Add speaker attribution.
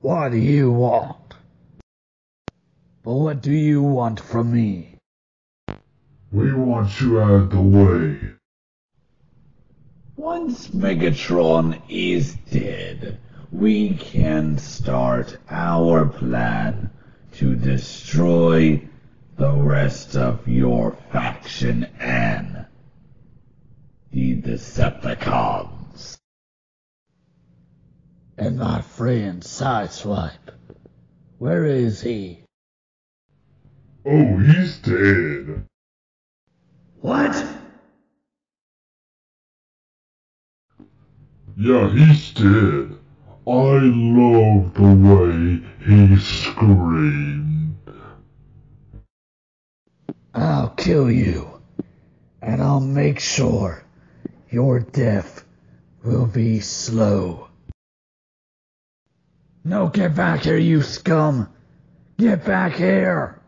Speaker 1: What do you want? But what do you want from me?
Speaker 2: We want you out of the way.
Speaker 1: Once Megatron is dead, we can start our plan to destroy the rest of your faction and the Decepticons. And my friend Sideswipe, where is he?
Speaker 2: Oh, he's dead.
Speaker 1: What?
Speaker 2: Yeah, he's dead. I love the way he screamed.
Speaker 1: I'll kill you, and I'll make sure your death will be slow. No, get back here, you scum! Get back here!